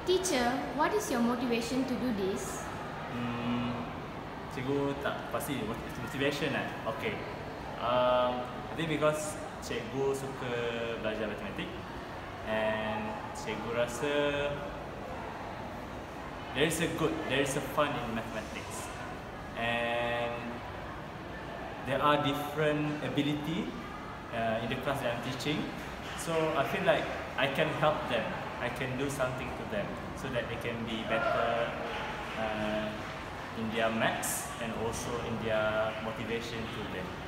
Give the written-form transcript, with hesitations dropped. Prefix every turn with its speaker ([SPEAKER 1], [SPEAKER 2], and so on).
[SPEAKER 1] Teacher, what is your motivation to do this?
[SPEAKER 2] Cikgu tak pasti motivation lah. Okay. I think because cikgu suka belajar matematik and cikgu rasa there is a fun in mathematics and there are different ability in the class that I'm teaching. So I feel like I can help them. I can do something to them so that they can be better in their maths and also in their motivation to them.